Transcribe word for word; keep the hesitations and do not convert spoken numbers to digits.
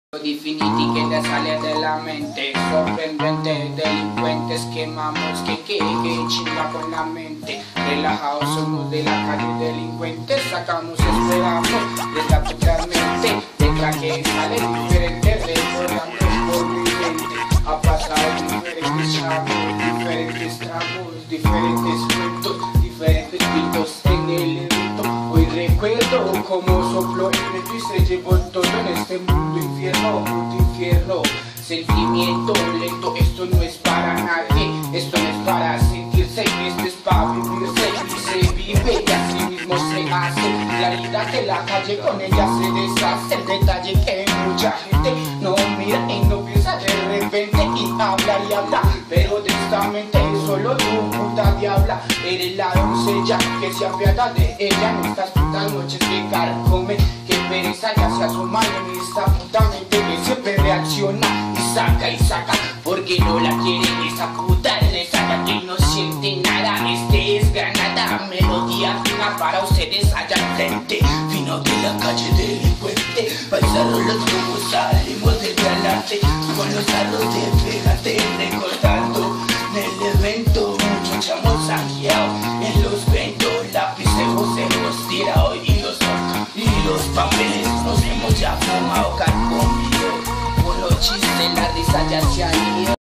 Definiti che da sale della mente, sorprendente, delincuentes quemamos, que que que chimba con la mente, relajados somos de la calle delincuentes, sacamos, esperamos, desde totalmente, de claque sale diferente, recordando por mi mente, ha pasado diferentes chavos, diferentes tramos, diferentes cuentos, diferentes gritos en el evento, hoy recuerdo como sopló el viento y se llevó todo en este mundo infierno, puto infierno, sentimiento lento, esto no es para nadie, esto no es para sentirse, esto es para vivirse y se vive y así mismo se hace, la vida de la calle con ella se deshace, el detalle que mucha gente no mira y no piensa de repente y habla y habla, pero de esta mente solo tu puta diabla, eres la doncella que se apiada de ella en estas putas noches que carcomen, que pereza ya se asoma en esta puta mente que siempre reacciona y saca y saca, porque no la quiere esa puta resaca que no siente nada, este es Granada, melodía fina para ustedes allá enfrente, fino de la calle delincuente, paisanos los como salimos desde adelante, con los arros de pegante recordando en el evento.